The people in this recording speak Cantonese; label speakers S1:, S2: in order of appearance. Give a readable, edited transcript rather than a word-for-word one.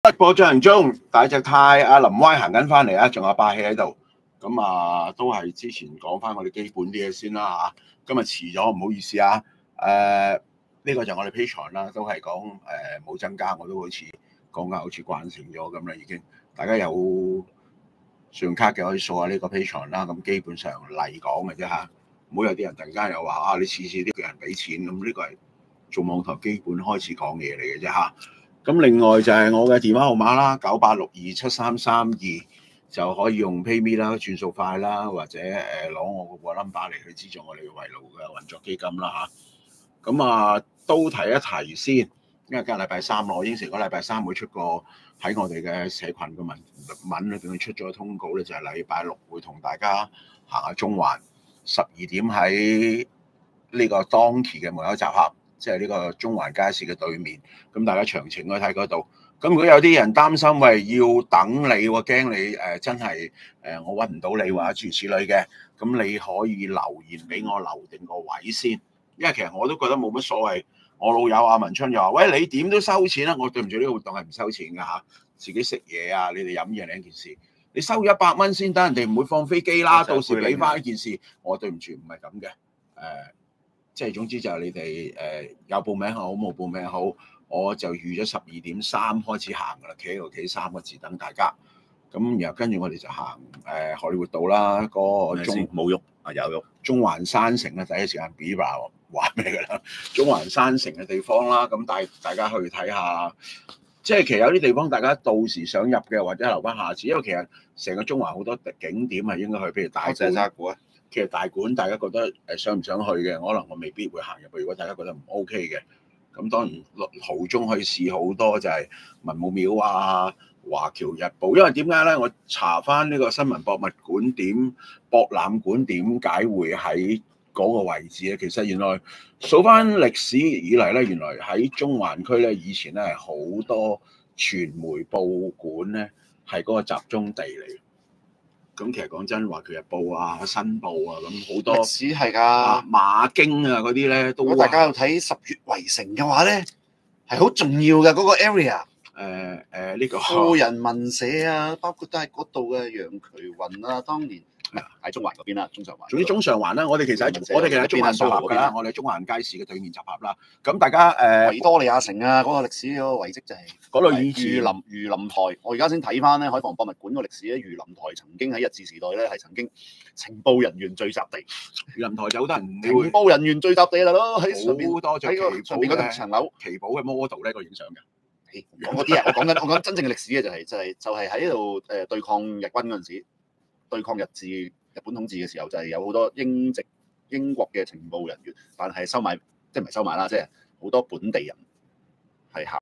S1: 播進行中，大隻太阿林歪行緊翻嚟啊，仲有霸氣喺度。咁啊，都係之前講翻我哋基本啲嘢先啦嚇。今日遲咗，唔好意思啊。呢個就我哋 Patreon 啦，都係講冇增加，我都好似講緊好似慣成咗咁啦，已經。大家有信用卡嘅可以掃下呢個 Patreon 啦。咁基本上嚟講嘅啫嚇，唔好有啲人突然間又話啊，你次次都叫人俾錢咁，呢個係做網台基本開始講嘢嚟嘅啫嚇。咁另外就係我嘅電話號碼啦，98627332就可以用 PayMe 啦、轉數快啦，或者攞我個 number 嚟去資助我哋圍爐嘅運作基金啦嚇。咁都提一提先，因為今日禮拜三我應承咗禮拜三會出個喺我哋嘅社群嘅文裏邊出咗個通告咧，就係禮拜六會同大家行下中環12點喺呢個當期嘅門口集合。即係呢個中環街市嘅對面，咁大家詳情可以睇嗰度。咁如果有啲人擔心喂要等你喎，驚你真係我揾唔到你或者諸如此類嘅，咁你可以留言俾我留定個位先。因為其實我都覺得冇乜所謂。我老友阿文春又話：喂，你點都收錢啦！我對唔住，呢個活動係唔收錢㗎嚇，自己食嘢啊，你哋飲嘢兩件事。你收100蚊先得，人哋唔會放飛機啦。到時俾翻一件事，我對唔住，唔係咁嘅。即係總之就係你哋有報名好冇報名好，我就預咗12點3開始行㗎啦，企喺度企3個字等大家。咁然後跟住我哋就行荷里活道啦，嗰個
S2: 冇喐啊有喐，
S1: 中環山城咧第一時間 Biba 話咩㗎啦？中環山城嘅地方啦，咁帶大家去睇下。即係其實有啲地方大家到時想入嘅，或者留翻下次，因為其實成個中環好多景點係應該去，譬如大館。其實大館大家覺得想唔想去嘅，可能我未必會行入去。如果大家覺得唔 OK 嘅，咁當然途中可以試好多就係文武廟啊、華僑日報。因為點解咧？我查翻呢個新聞博物館博覽館點解會喺嗰個位置咧？其實原來數翻歷史以嚟咧，原來喺中環區咧，以前咧係好多傳媒報館咧係嗰個集中地嚟。咁其實講真，華僑日報啊、新報啊，咁好多
S2: 歷史係㗎，
S1: 馬經啊嗰啲咧都。
S2: 如果大家有睇10月圍城嘅話咧，係好重要嘅嗰個 area。
S1: 呢個
S2: 富人民社啊，包括都係嗰度嘅楊衢雲啊，當年喺中環嗰邊啦，中上環。
S1: 總之中上環啦，我哋其實喺中環集合㗎啦，我哋喺中環街市嘅對面集合啦。咁大家
S2: 維多利亞城啊，嗰個歷史嗰個遺跡就係
S1: 嗰度以前
S2: 魚林台。我而家先睇翻咧海防博物館個歷史咧，魚林台曾經喺日治時代咧係曾經情報人員聚集地。
S1: 魚林台就好多人
S2: 情報人員聚集地啦咯，喺上面
S1: 好多
S2: 喺個上面嗰層樓
S1: 旗袍嘅 model 咧，個影相嘅。
S2: 講嗰啲啊，我講真正嘅歷史嘅就係喺度對抗日軍嗰陣時，對抗日本統治嘅時候，就係有好多英國嘅情報人員，但係收買即係唔係收買啦，即係好多本地人係